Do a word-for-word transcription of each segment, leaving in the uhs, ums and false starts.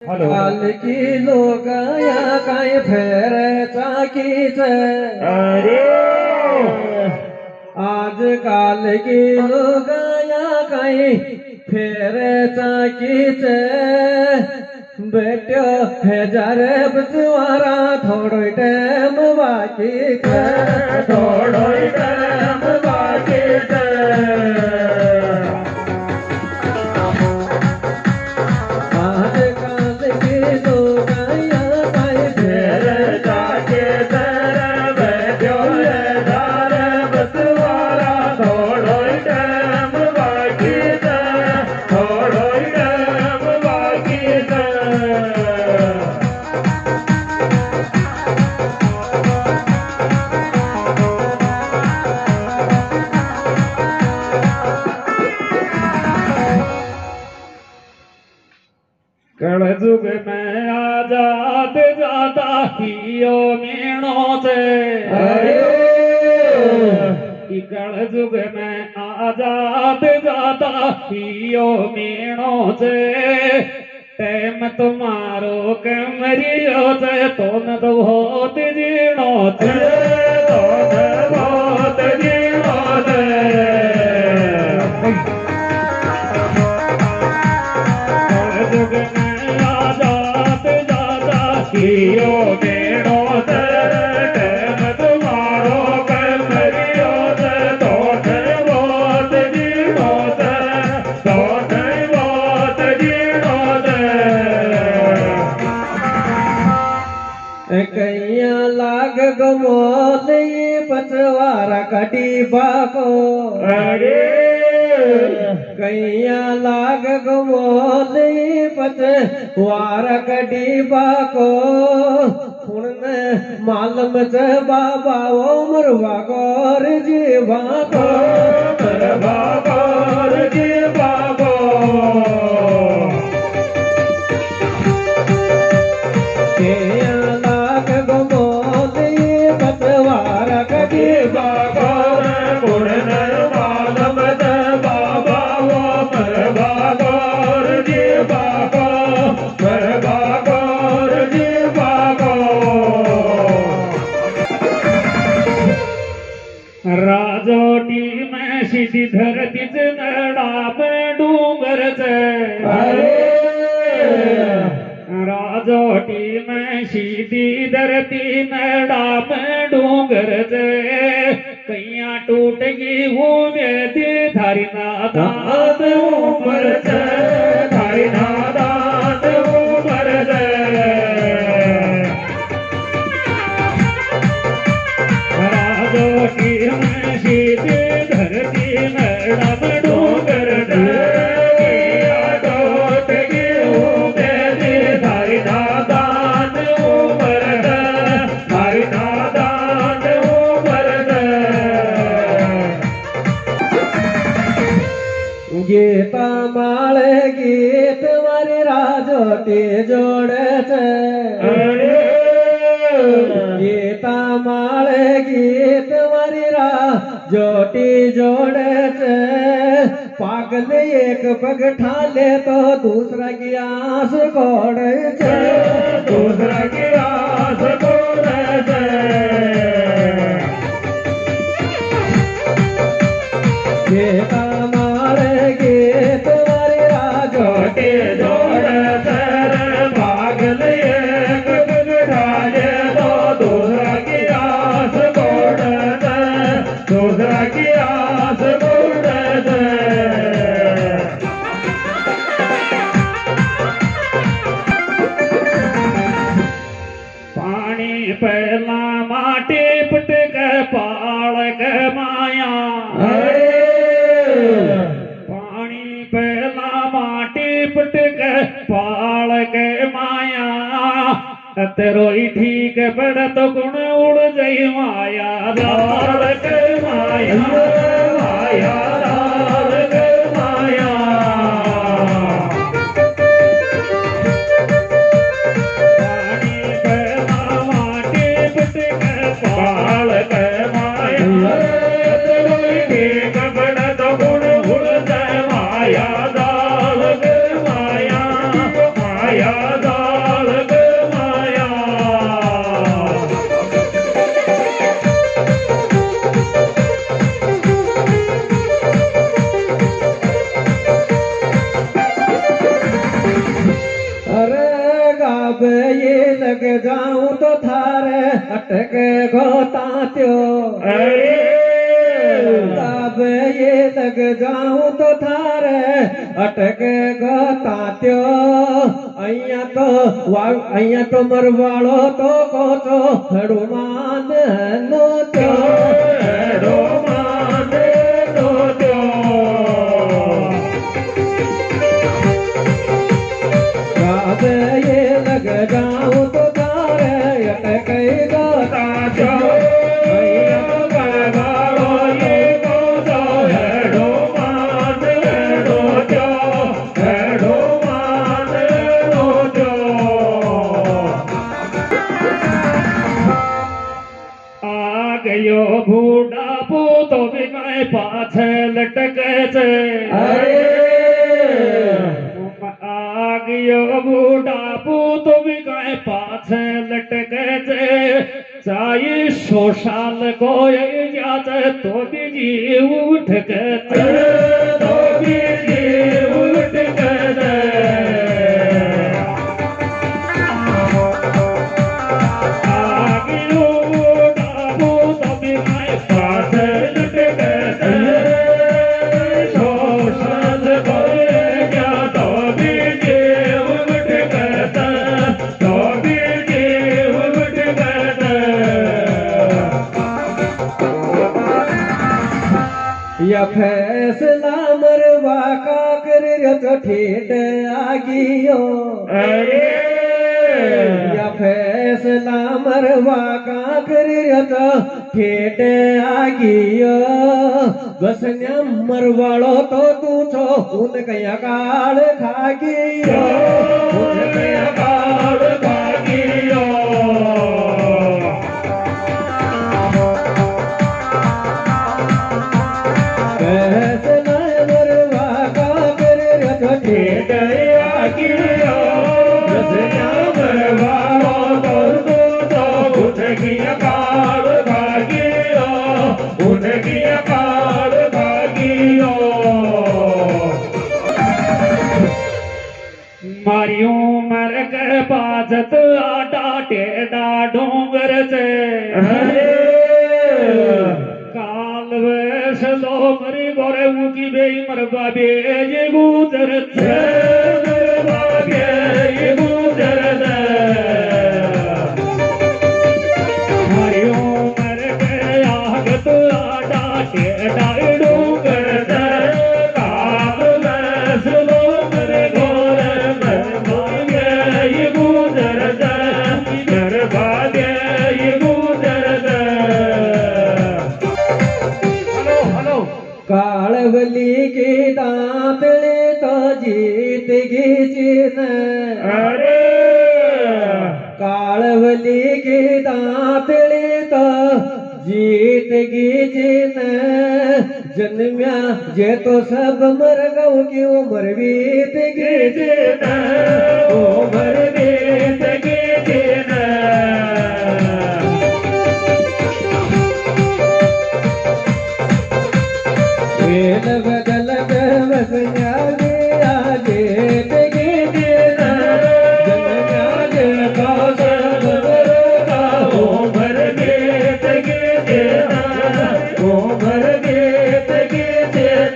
काल की लोगाया काय फेर चाकीच अरे आज काल की लोगाया काय फेर चाकीच बेट्यो हजार बजवारा थोड़ो टाइम बाकी थोड़ो टाइम बाकी कलयुग में आजाद जाता हियो मीणो से कि कलयुग में आजाद जाता हियो मीणो से टाइम तुम्हारो कमरियो से तो न तो बहुत जीणो से तो न बहुत जीणो से कलयुग में हियो मीणो से टाइम तुम्हारो कमरियो से तो न बहुत जीणो से तो न बहुत जीणो से कैया लाग गमोल ये पचवारा कटी बाको अरे कैया लाग गमोल ये पचवारा कटी बाको हुन मालम च बाबा उमर वागोर जीवा को मरवा गोर जीवा को कैया लाग गमोल ये पचवारा कटी बाको मुड़न मालम च बाबा मरवा गोर जीवा को मरवा गोर जीवा को राजोटी में सीधी धरती च नड़ा में डूंगर से राजोटी में सीधी धरती नड़ा में डूंगर से कैया टूट गई हूँ मेरी धारी नादात उमर से धारी नादात उमर से राजोटी में सीधी धरती नड़ा में डूंगर से कैया टूट गई हूँ मेरी धारी नादात उमर से धारी नादात उमर से गीता माळे गीत मारी राजोटी जोड़े गीता माळे गीत मारी राजोटी जोड़े पागल एक पग ठाले तो दूसरा की आस कोड़े दूसरा की आस कोड़े गीता माळे गीत मारी राजोटी जोड़े पागल एक पग ठाले तो दूसरा की आस कोड़े दूसरा की आस कोड़े पानी पहला माटी पटक पालक माया पानी पहला माटी पटक पालक माया तेरोई ठीक पड़त गुण उड़ जई माया दालक माया माया दालक माया पानी पहला माटी पटक पालक माया तेरोई ठीक पड़त गुण उड़ जई माया दालक माया माया दालक अब ये लग जाऊं तो थारे अटक गोता त्यो अब ये लग जाऊं तो थारे अटक गोता त्यो अइया तो अइया तो मरवाड़ो तो कोचो हनुमान नो त्यो हनुमान नो त्यो अब ये लग जाऊं तो थारे अटक गोता त्यो बूढ़ा पूतो भी गाय पाछे लटके छे आ गयो बूढ़ा पूतो भी गाय पाछे लटके छे चाहे सौ साल को जात तो भी जीव उठ के तो भी जीव उठ के या फैसला मरवा का कर तो ठेठ आगियो या फैसला मरवा का कर तो ठेठ आगियो बसन्या मरवाड़ो तो तू छो उन कया काल खागियो उन कया काल खागियो मारी उमर के बाजत आडा टेढ़ा डोंगर से काल वैस लो मरी गोरे मुकी बेई मरबा बे ये गुजर मरबा बे ये गुजर मारी उमर के आगत आडा टेढ़ा डोंगर से काल वैस लो मरी गोरे कालवली के दांतले तो जीत गीचिन अरे कालवली के दांतले तो जीत गीचिन जन्म्या जे तो सब मर गऊ की उम्र बीत गीचिन उम्र बीत गीचिन लग लग बसन्या गया जेत गीचिन जन्म्या जे तो सब मर गऊ उम्र बीत गीचिन उम्र बीत गीचिन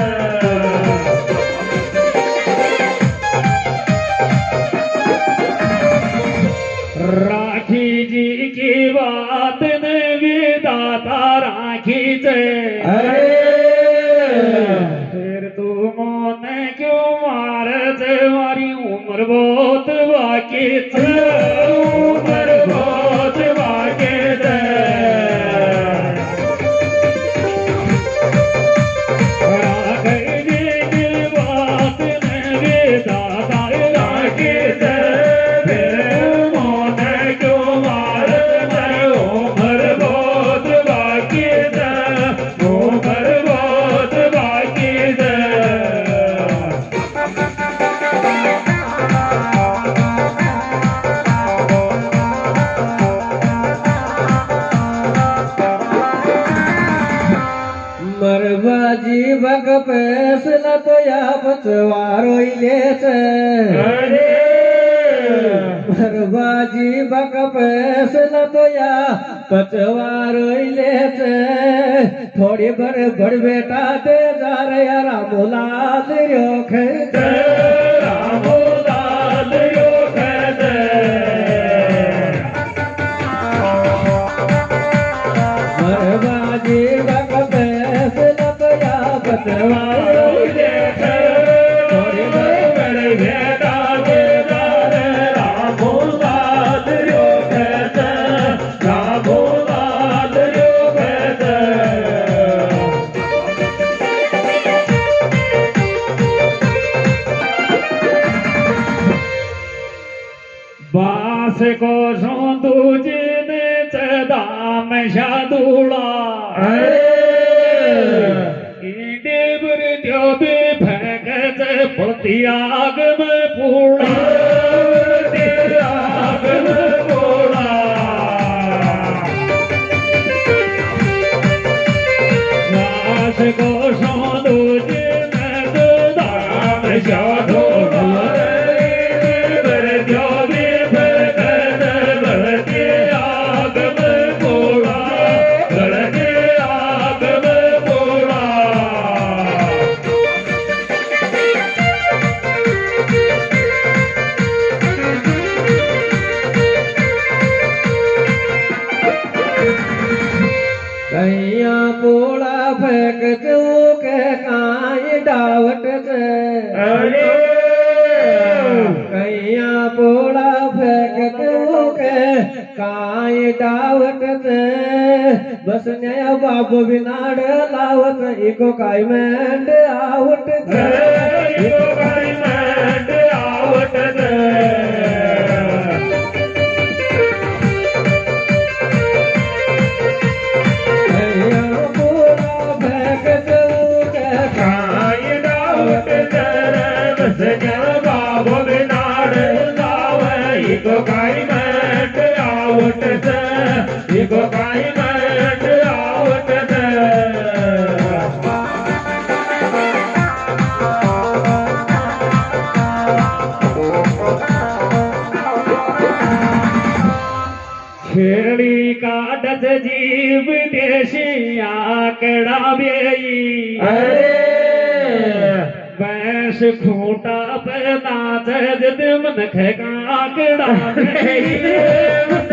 राखी जी की बात ने विदाता राखी से अरे फिर तू मोने क्यों मारे थे मारी उम्र बहुत बाकी थे उम्र बहुत बाकी थे राखी जी की बात ने विदाता राखी से जीवक फैसला तो या पचवारो ले मरबाजी बक फैसला तो या पचवार ले थोड़ी बर बड़ बेटा दे जा रे रामोलाल रोख रामोलाल रोख मरबाजी बक फैसला तो या पचवार ले थोड़ी बर बड़ बेटा दे जा रे रामोलाल रोख रामोलाल रोख बास को सो तुझे ने चदाम शादूला देवर त्यो भी भगत पतियाग में पूरा आग में पूरा बास को सो तुझे ने चदाम शादूला कैया पोड़ा फेंक चूक काई डावट से कैया पोड़ा फेंक चूक काई डावट से बस नया बाबू बिनाड़ लावत इको काई मैंड आवट से इको काई मैंड आवट से इको काई मैंड आवट से इको काई मैंड आवट से छेड़ी काटत जीव देशिया कड़ा बेई बैस खूंटा पे नाच मन खेगा कड़ा